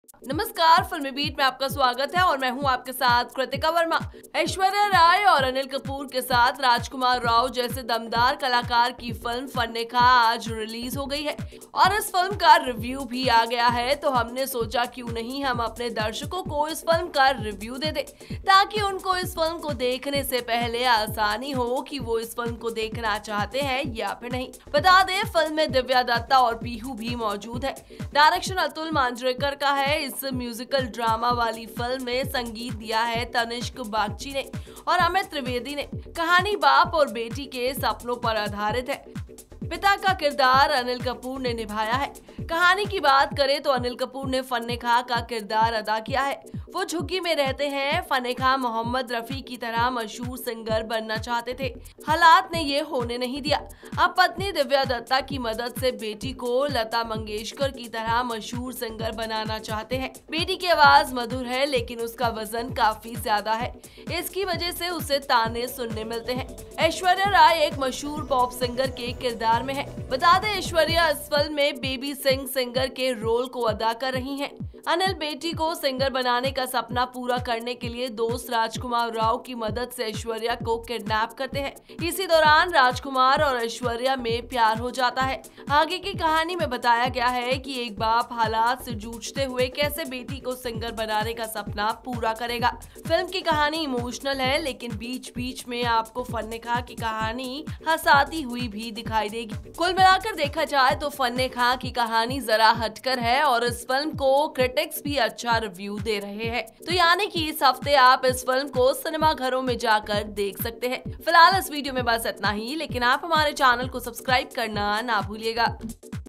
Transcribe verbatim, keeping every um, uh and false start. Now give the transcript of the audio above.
नमस्कार, फिल्मी बीट में आपका स्वागत है और मैं हूं आपके साथ कृतिका वर्मा। ऐश्वर्या राय और अनिल कपूर के साथ राजकुमार राव जैसे दमदार कलाकार की फिल्म फन्नी खान आज रिलीज हो गई है और इस फिल्म का रिव्यू भी आ गया है। तो हमने सोचा क्यों नहीं हम अपने दर्शकों को इस फिल्म का रिव्यू दे दे ताकि उनको इस फिल्म को देखने से पहले आसानी हो कि वो इस फिल्म को देखना चाहते हैं या फिर नहीं। बता दें, फिल्म में दिव्या दत्ता और पीहू भी मौजूद है। डायरेक्शन अतुल मांजरेकर का है। इस म्यूजिकल ड्रामा वाली फिल्म में संगीत दिया है तनिष्क बागची ने और अमित त्रिवेदी ने। कहानी बाप और बेटी के सपनों पर आधारित है। पिता का किरदार अनिल कपूर ने निभाया है। कहानी की बात करें तो अनिल कपूर ने फन्नी खान का किरदार अदा किया है। वो झुग्गी में रहते हैं। फन्नी खान मोहम्मद रफी की तरह मशहूर सिंगर बनना चाहते थे, हालात ने ये होने नहीं दिया। अब पत्नी दिव्या दत्ता की मदद से बेटी को लता मंगेशकर की तरह मशहूर सिंगर बनाना चाहते हैं। बेटी की आवाज मधुर है लेकिन उसका वजन काफी ज्यादा है, इसकी वजह से उसे ताने सुनने मिलते हैं। ऐश्वर्या राय एक मशहूर पॉप सिंगर के किरदार में है। बता दें, ऐश्वर्या इस फिल्म में बेबी सिंह सिंगर के रोल को अदा कर रही हैं। अनिल बेटी को सिंगर बनाने का सपना पूरा करने के लिए दोस्त राजकुमार राव की मदद से ऐश्वर्या को किडनैप करते हैं। इसी दौरान राजकुमार और ऐश्वर्या में प्यार हो जाता है। आगे की कहानी में बताया गया है कि एक बाप हालात से जूझते हुए कैसे बेटी को सिंगर बनाने का सपना पूरा करेगा। फिल्म की कहानी इमोशनल है लेकिन बीच बीच में आपको फन्नी खान की कहानी हंसाती हुई भी दिखाई देगी। कुल मिलाकर देखा जाए तो फन्नी खान की कहानी जरा हटकर है और इस फिल्म को क्रिटिक्स भी अच्छा रिव्यू दे रहे हैं। तो यानी कि इस हफ्ते आप इस फिल्म को सिनेमा घरों में जाकर देख सकते हैं। फिलहाल इस वीडियो में बस इतना ही, लेकिन आप हमारे चैनल को सब्सक्राइब करना ना भूलिएगा।